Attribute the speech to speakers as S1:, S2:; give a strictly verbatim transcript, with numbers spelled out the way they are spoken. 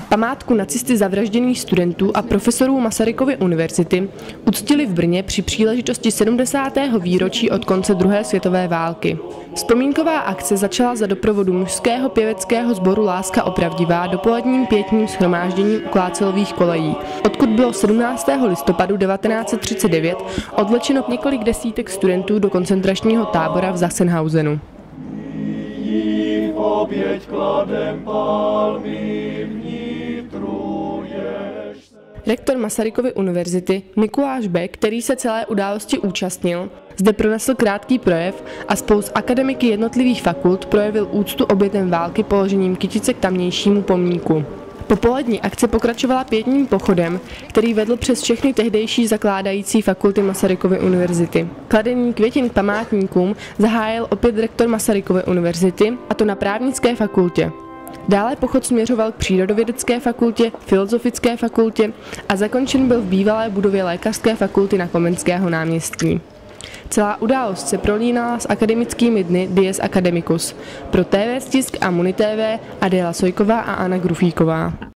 S1: Památku nacisty zavražděných studentů a profesorů Masarykovy univerzity uctili v Brně při příležitosti sedmdesátého výročí od konce druhé světové války. Vzpomínková akce začala za doprovodu mužského pěveckého sboru Láska opravdivá dopoledním pětním shromážděním u Klácelových kolejí, odkud bylo sedmnáctého listopadu devatenáct set třicet devět odvlečeno několik desítek studentů do koncentračního tábora v Sachsenhausenu.
S2: Oběť kladem palmy vnitruješ.
S1: Rektor Masarykovy univerzity Mikuláš Bek, který se celé události účastnil, zde pronesl krátký projev a spolu s akademiky jednotlivých fakult projevil úctu obětem války položením kytice k tamnějšímu pomníku. Po polední akce pokračovala pětním pochodem, který vedl přes všechny tehdejší zakládající fakulty Masarykovy univerzity. Kladení květin k památníkům zahájil opět rektor Masarykovy univerzity, a to na právnické fakultě. Dále pochod směřoval k přírodovědecké fakultě, filozofické fakultě a zakončen byl v bývalé budově lékařské fakulty na Komenského náměstí. Celá událost se prolínala s akademickými dny Dies Academicus. Pro T V Stisk a Muni T V Adéla Sojková a Anna Grufíková.